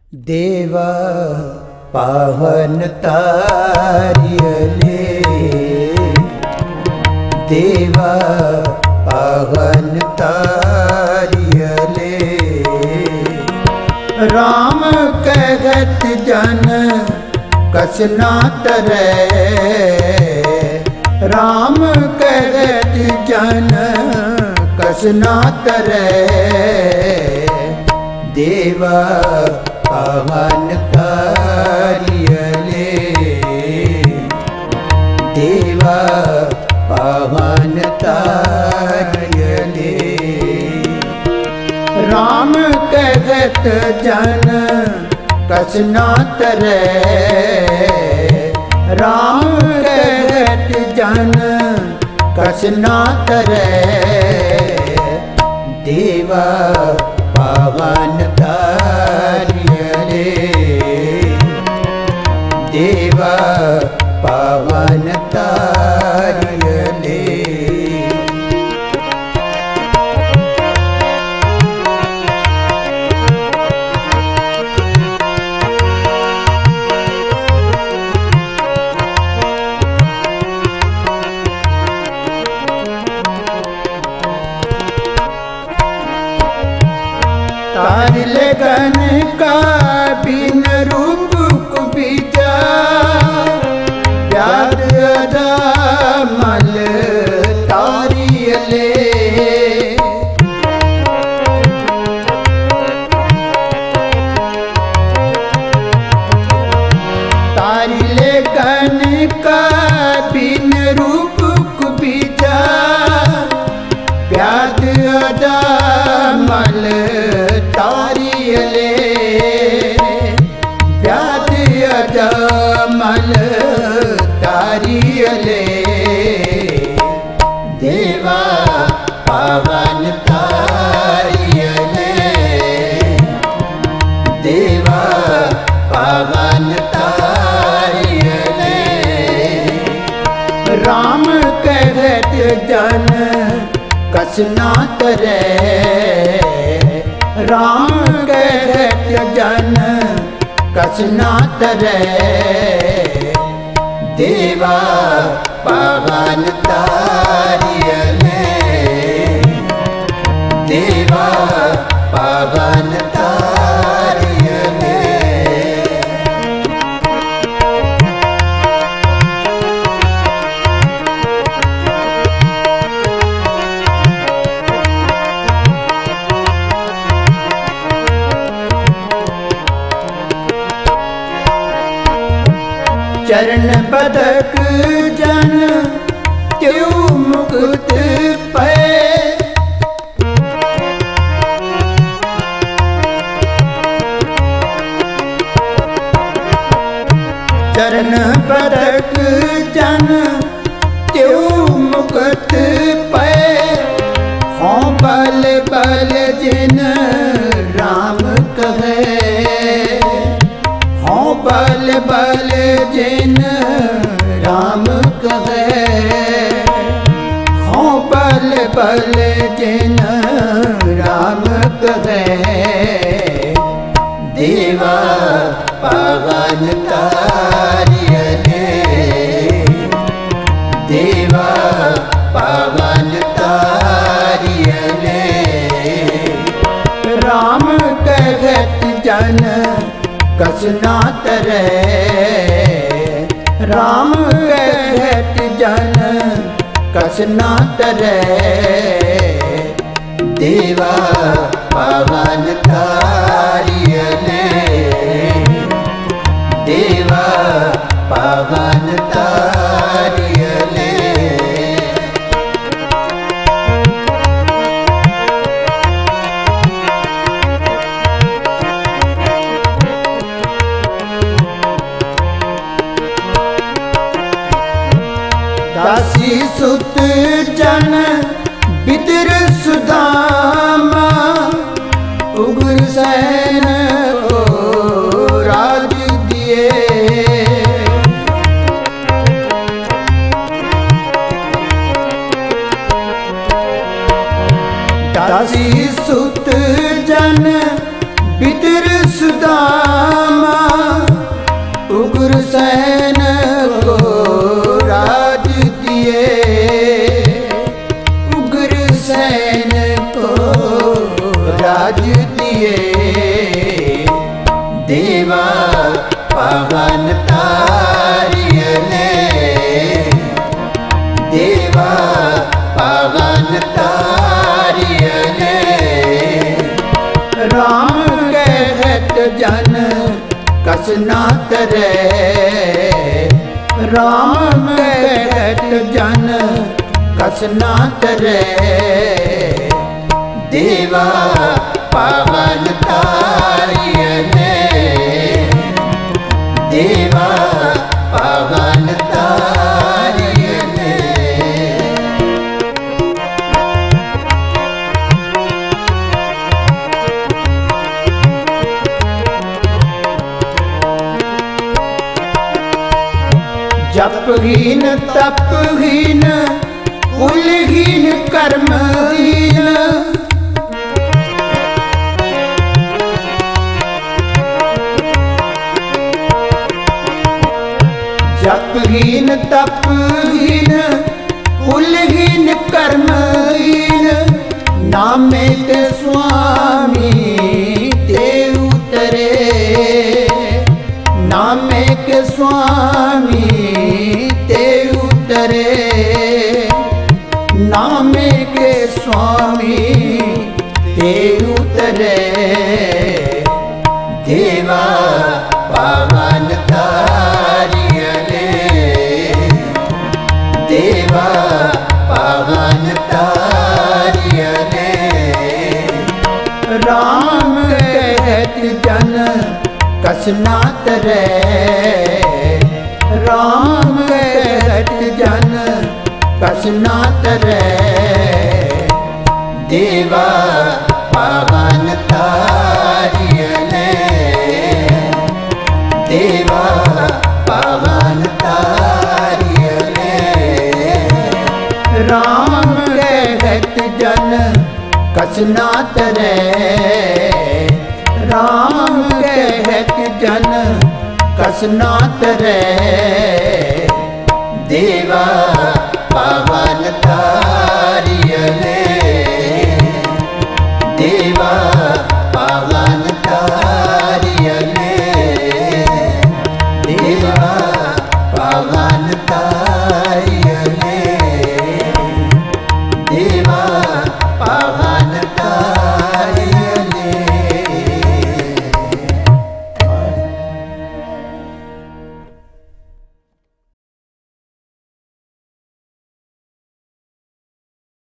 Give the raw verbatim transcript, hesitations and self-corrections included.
देवा पावन तारियले, देवा पावन तारियले। राम कहत जन कसना तरै, राम कहत जन कसना तरै। देवा पावन तारियले, देवा पावन तारियले। राम कहत जन कसना तरै, राम कहत जन कसना तरै। देवा पावन तारियले, देवा पावन तारियले। तारिले गन का बिन रूप कुबिजा, व्याध अदामल तारियले। तारिले गन का बिन रूप कुबिजा, व्याध अदामल तारियले। व्याध अदामल तारियले। देवा पावन तारियले, देवा पावन तारियले। राम कहत जन कसना तरै, राम कहत जन कसना तरै। देवा पावन तारियले, देवा पावन तारियले। चरण बदक जन त्यों मुक्त पै, चरण बदक जन त्यों मुक्त पै। हों बल बल जिन राम कहे, हों बल बल जिन राम कहे। हों बल बल जिन राम कहे। देवा पावन तारियले, देवा पावन तारियले। राम कहत जन कसना तरै, राम कहत जन कसना तरै। देवा पावन तारियले, देवा पावन तारियले। दासी सुत जन बिदर सुदामा, उग्र सैन को राज दिए। दासी सुत जन बिदर सुदामा, पावन तारियले देवा पावन तारियले राम कहत जन कस ना तरे राम कहत जन कस ना तरे देवा पावन तारियले देवा पावन तारियले जपहीन तपहीन कुलहीन कर्महीन जपहीन तपहीन कुलहीन कर्महीन नामे के स्वामी ते उतरे नामे के स्वामी ते उतरे नामे के स्वामी ते उतरे देवा पावन तारियले देवा पावन तारियले राम कहत जन कस ना तरे राम कहत जन कस ना तरे देवा पावन तारियले देवा पावन तारियले राम कहत जन कस ना तरे राम कहत जन कस ना तरे देवा पावन तारियले